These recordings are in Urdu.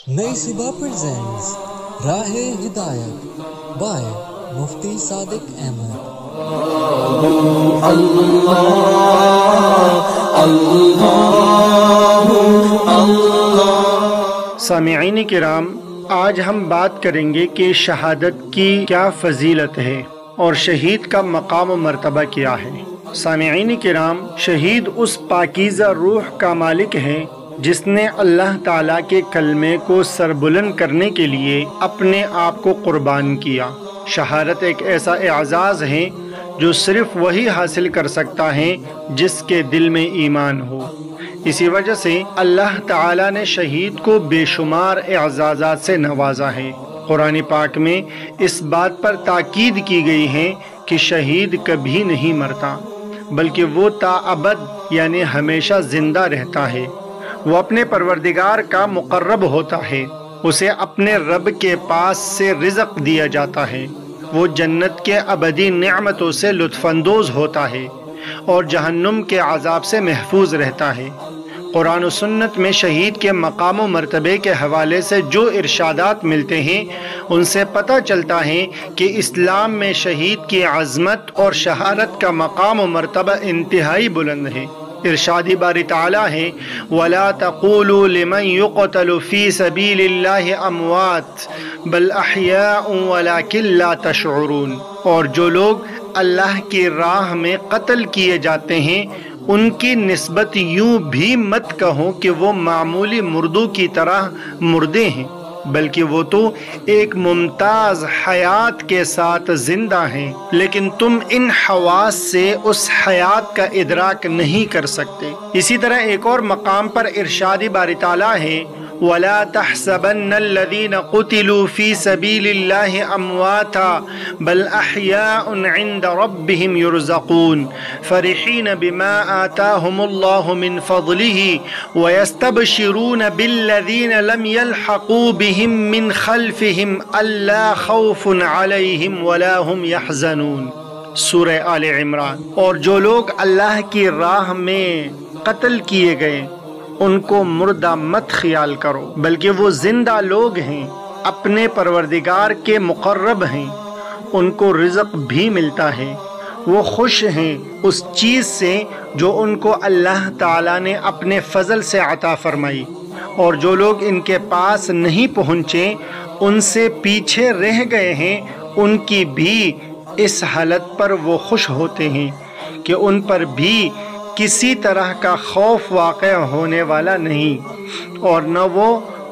نئی صبح presents راہ-e-ہدایت by مفتی صادق احمد۔ سامعین کرام، آج ہم بات کریں گے کہ شہادت کی کیا فضیلت ہے اور شہید کا مقام و مرتبہ کیا ہے۔ سامعین کرام، شہید اس پاکیزہ روح کا مالک ہے جس نے اللہ تعالیٰ کے کلمے کو سربلند کرنے کے لیے اپنے آپ کو قربان کیا۔ شہادت ایک ایسا اعزاز ہے جو صرف وہی حاصل کر سکتا ہے جس کے دل میں ایمان ہو۔ اسی وجہ سے اللہ تعالیٰ نے شہید کو بے شمار اعزازات سے نوازا ہے۔ قرآن پاک میں اس بات پر تاکید کی گئی ہے کہ شہید کبھی نہیں مرتا، بلکہ وہ تاابد یعنی ہمیشہ زندہ رہتا ہے۔ وہ اپنے پروردگار کا مقرب ہوتا ہے، اسے اپنے رب کے پاس سے رزق دیا جاتا ہے، وہ جنت کے ابدی نعمتوں سے لطف اندوز ہوتا ہے اور جہنم کے عذاب سے محفوظ رہتا ہے۔ قرآن و سنت میں شہید کے مقام و مرتبے کے حوالے سے جو ارشادات ملتے ہیں ان سے پتہ چلتا ہے کہ اسلام میں شہید کی عظمت اور شہادت کا مقام و مرتبہ انتہائی بلند ہے۔ ارشاد باری تعالیٰ ہے وَلَا تَقُولُوا لِمَنْ يُقْتَلُ فِي سَبِيلِ اللَّهِ أَمْوَاتٌ بَلْ أَحْيَاءٌ وَلَكِنْ لَا تَشْعُرُونَ، اور جو لوگ اللہ کی راہ میں قتل کیے جاتے ہیں ان کی نسبت یوں بھی مت کہو کہ وہ معمولی مردوں کی طرح مردے ہیں، بلکہ وہ تو ایک ممتاز حیات کے ساتھ زندہ ہیں، لیکن تم ان حواس سے اس حیات کا ادراک نہیں کر سکتے۔ اسی طرح ایک اور مقام پر ارشاد باری تعالیٰ ہے وَلَا تَحْسَبَنَّ الَّذِينَ قُتِلُوا فِي سَبِيلِ اللَّهِ أَمْوَاتًا بَلْ أَحْيَاءٌ عِندَ رَبِّهِمْ يُرْزَقُونَ فَرِحِينَ بِمَا آتَاهُمُ اللَّهُ مِنْ فَضْلِهِ وَيَسْتَبْشِرُونَ بِالَّذِينَ لَمْ يَلْحَقُوا بِهِمْ مِنْ خَلْفِهِمْ أَلَّا خَوْفٌ عَلَيْهِمْ وَلَا هُمْ يَحْزَنُونَ۔ سورہ آل عمران۔ اور جو لوگ اللہ کی راہ میں قتل کیے گئے ان کو مردہ مت خیال کرو، بلکہ وہ زندہ لوگ ہیں، اپنے پروردگار کے مقرب ہیں، ان کو رزق بھی ملتا ہے، وہ خوش ہیں اس چیز سے جو ان کو اللہ تعالیٰ نے اپنے فضل سے عطا فرمائی، اور جو لوگ ان کے پاس نہیں پہنچے، ان سے پیچھے رہ گئے ہیں، ان کی بھی اس حالت پر وہ خوش ہوتے ہیں کہ ان پر بھی کسی طرح کا خوف واقع ہونے والا نہیں اور نہ وہ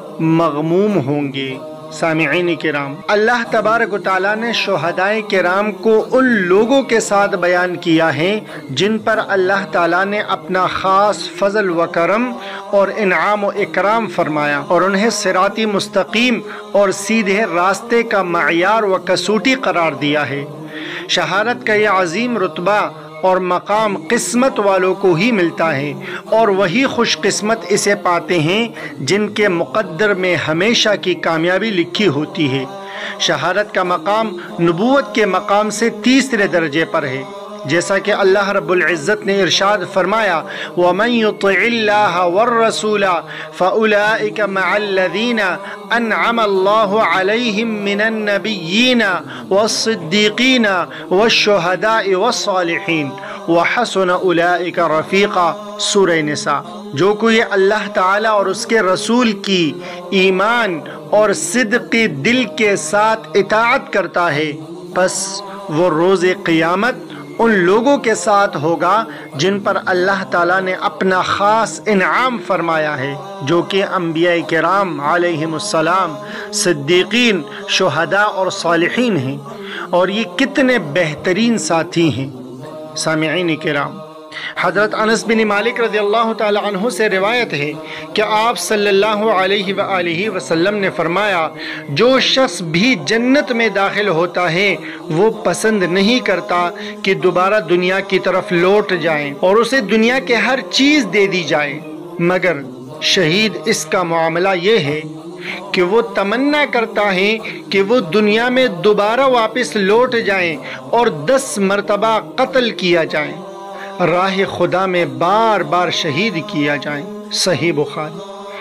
مغموم ہوں گے۔ سامعین کرام، اللہ تبارک و تعالیٰ نے شہدائے کرام کو ان لوگوں کے ساتھ بیان کیا ہے جن پر اللہ تعالیٰ نے اپنا خاص فضل و کرم اور انعام و اکرام فرمایا اور انہیں صراطی مستقیم اور سیدھے راستے کا معیار و کسوٹی قرار دیا ہے۔ شہادت کا یہ عظیم رتبہ اور مقام قسمت والوں کو ہی ملتا ہے، اور وہی خوش قسمت اسے پاتے ہیں جن کے مقدر میں ہمیشہ کی کامیابی لکھی ہوتی ہے۔ شہادت کا مقام نبوت کے مقام سے تیسرے درجے پر ہے، جیسا کہ اللہ رب العزت نے ارشاد فرمایا وَمَن يُطِعِ اللَّهَ وَالرَّسُولَ فَأُولَئِكَ مَعَ الَّذِينَ أَنْعَمَ اللَّهُ عَلَيْهِمْ مِنَ النَّبِيِّينَ وَالصِّدِّيقِينَ وَالشُّهَدَاءِ وَالصَّالِحِينَ وَحَسُنَ أُولَئِكَ رَفِيقًا۔ سورہ نساء۔ جو کوئی اللہ تعالیٰ اور اس کے رسول کی ایمان اور صدقی دل کے ساتھ اطاعت کرتا ہے، پس وہ روز قیامت ان لوگوں کے ساتھ ہوگا جن پر اللہ تعالیٰ نے اپنا خاص انعام فرمایا ہے، جو کہ انبیاء کرام علیہم السلام، صدیقین، شہداء اور صالحین ہیں، اور یہ کتنے بہترین ساتھی ہیں۔ سامعین کرام، حضرت انس بن مالک رضی اللہ تعالی عنہ سے روایت ہے کہ آپ صلی اللہ علیہ وآلہ وسلم نے فرمایا جو شخص بھی جنت میں داخل ہوتا ہے وہ پسند نہیں کرتا کہ دوبارہ دنیا کی طرف لوٹ جائیں اور اسے دنیا کے ہر چیز دے دی جائے، مگر شہید اس کا معاملہ یہ ہے کہ وہ تمنا کرتا ہے کہ وہ دنیا میں دوبارہ واپس لوٹ جائیں اور 10 مرتبہ قتل کیا جائیں، راہ خدا میں بار بار شہید کیا جائیں۔ صحیح بخاری۔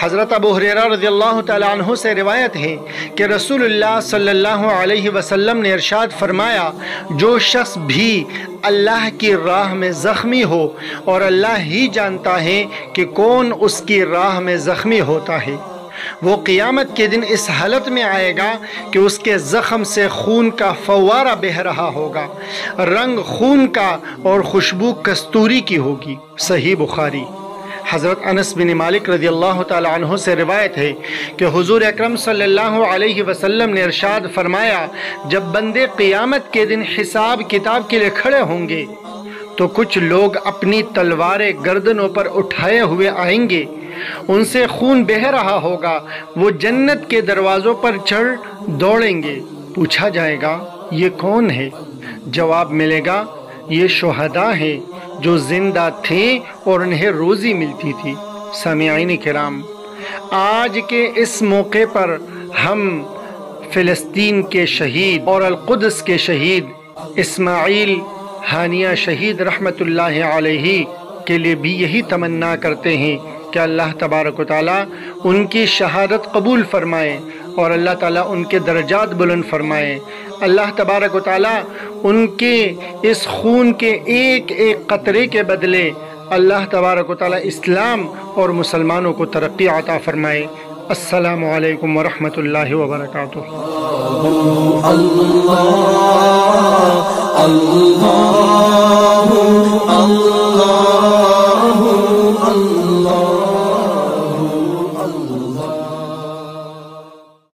حضرت ابو ہریرہ رضی اللہ تعالیٰ عنہ سے روایت ہے کہ رسول اللہ صلی اللہ علیہ وسلم نے ارشاد فرمایا، جو شخص بھی اللہ کی راہ میں زخمی ہو اور اللہ ہی جانتا ہے کہ کون اس کی راہ میں زخمی ہوتا ہے، وہ قیامت کے دن اس حالت میں آئے گا کہ اس کے زخم سے خون کا فوارہ بہہ رہا ہوگا، رنگ خون کا اور خوشبو کستوری کی ہوگی۔ صحیح بخاری۔ حضرت انس بن مالک رضی اللہ تعالی عنہ سے روایت ہے کہ حضور اکرم صلی اللہ علیہ وسلم نے ارشاد فرمایا، جب بندے قیامت کے دن حساب کتاب کے لیے کھڑے ہوں گے تو کچھ لوگ اپنی تلواریں گردنوں پر اٹھائے ہوئے آئیں گے، ان سے خون بہہ رہا ہوگا، وہ جنت کے دروازوں پر چڑھ دوڑیں گے۔ پوچھا جائے گا یہ کون ہے؟ جواب ملے گا یہ شہداء ہیں جو زندہ تھے اور انہیں روزی ملتی تھی۔ سامعین کرام، آج کے اس موقع پر ہم فلسطین کے شہید اور القدس کے شہید اسماعیل ہانیہ شہید رحمت اللہ علیہ کے لیے بھی یہی تمنا کرتے ہیں کہ اللہ تبارک و تعالیٰ ان کی شہادت قبول فرمائے اور اللہ تعالیٰ ان کے درجات بلند فرمائے۔ اللہ تبارک و تعالیٰ ان کے اس خون کے ایک ایک قطرے کے بدلے اللہ تبارک و تعالیٰ اسلام اور مسلمانوں کو ترقی عطا فرمائے۔ السلام علیکم ورحمۃ اللہ وبرکاتہ۔ اللہ اللہ